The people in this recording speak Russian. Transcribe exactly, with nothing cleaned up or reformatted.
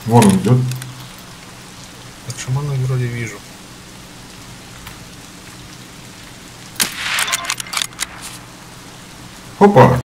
Вон он идет. Так, шамана вроде вижу. Опа!